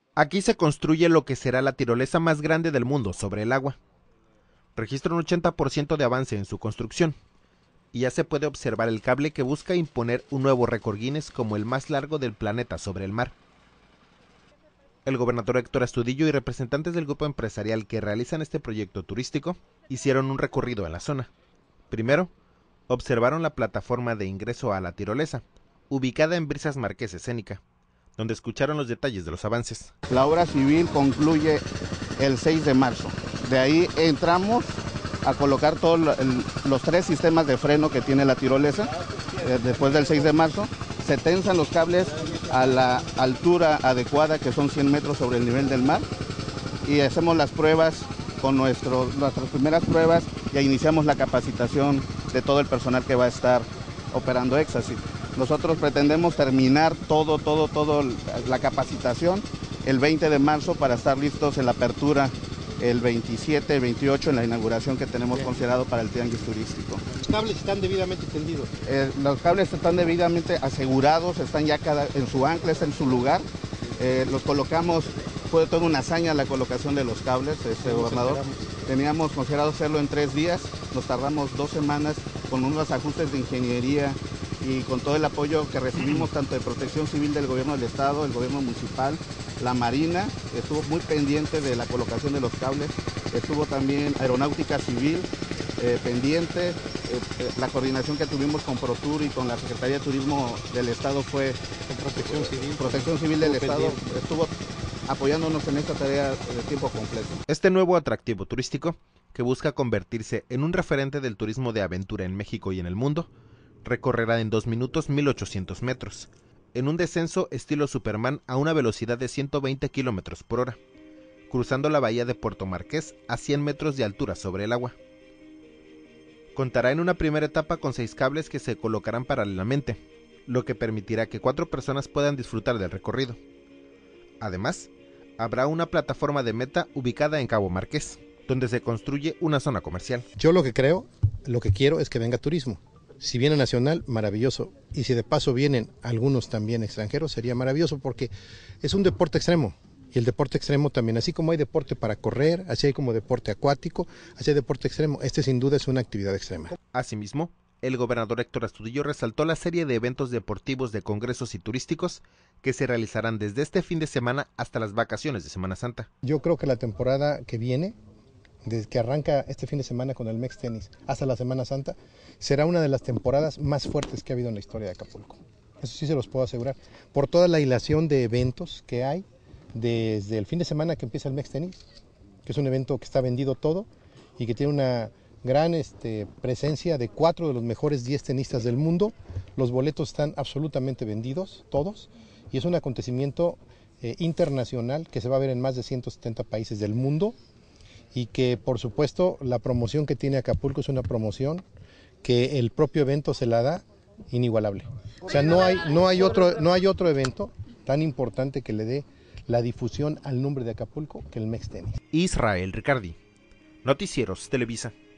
Aquí se construye lo que será la tirolesa más grande del mundo sobre el agua. Registra un 80% de avance en su construcción, y ya se puede observar el cable que busca imponer un nuevo récord Guinness como el más largo del planeta sobre el mar. El gobernador Héctor Astudillo y representantes del grupo empresarial que realizan este proyecto turístico hicieron un recorrido en la zona. Primero, observaron la plataforma de ingreso a la tirolesa, ubicada en Brisas Marqués Escénica, donde escucharon los detalles de los avances. La obra civil concluye el 6 de marzo. De ahí entramos a colocar todos los 3 sistemas de freno que tiene la tirolesa. Después del 6 de marzo se tensan los cables a la altura adecuada, que son 100 metros sobre el nivel del mar, y hacemos las pruebas con nuestras primeras pruebas, y iniciamos la capacitación de todo el personal que va a estar operando Éxtasis. Nosotros pretendemos terminar todo la capacitación el 20 de marzo para estar listos en la apertura el 27, el 28 en la inauguración que tenemos considerado para el tianguis turístico. ¿Los cables están debidamente tendidos? Los cables están debidamente asegurados, están ya en su ancla, está en su lugar. Los colocamos, fue toda una hazaña la colocación de los cables, gobernador. Teníamos considerado hacerlo en 3 días, nos tardamos 2 semanas con unos ajustes de ingeniería y con todo el apoyo que recibimos tanto de Protección Civil del Gobierno del Estado, el Gobierno Municipal, la Marina, estuvo muy pendiente de la colocación de los cables, estuvo también Aeronáutica Civil pendiente, la coordinación que tuvimos con ProTur y con la Secretaría de Turismo del Estado fue Protección Civil del Estado, estuvo apoyándonos en esta tarea de tiempo completo. Este nuevo atractivo turístico, que busca convertirse en un referente del turismo de aventura en México y en el mundo, recorrerá en 2 minutos 1800 metros, en un descenso estilo Superman a una velocidad de 120 kilómetros por hora, cruzando la bahía de Puerto Marqués a 100 metros de altura sobre el agua. Contará en una primera etapa con 6 cables que se colocarán paralelamente, lo que permitirá que 4 personas puedan disfrutar del recorrido. Además, habrá una plataforma de meta ubicada en Cabo Marqués, donde se construye una zona comercial. Yo lo que quiero es que venga turismo. Si viene nacional, maravilloso. Y si de paso vienen algunos también extranjeros, sería maravilloso porque es un deporte extremo. Y el deporte extremo también, así como hay deporte para correr, así hay como deporte acuático, así hay deporte extremo. Este sin duda es una actividad extrema. Asimismo, el gobernador Héctor Astudillo resaltó la serie de eventos deportivos, de congresos y turísticos que se realizarán desde este fin de semana hasta las vacaciones de Semana Santa. Yo creo que la temporada que viene, desde que arranca este fin de semana con el Mex Tenis hasta la Semana Santa, será una de las temporadas más fuertes que ha habido en la historia de Acapulco. Eso sí se los puedo asegurar. Por toda la hilación de eventos que hay, desde el fin de semana que empieza el Mex Tenis, que es un evento que está vendido todo y que tiene una gran presencia de 4 de los mejores 10 tenistas del mundo. Los boletos están absolutamente vendidos, todos, y es un acontecimiento internacional que se va a ver en más de 170 países del mundo. Y que por supuesto la promoción que tiene Acapulco es una promoción que el propio evento se la da inigualable. O sea, no hay otro evento tan importante que le dé la difusión al nombre de Acapulco que el Mex Tenis. Israel Ricardi, Noticieros Televisa.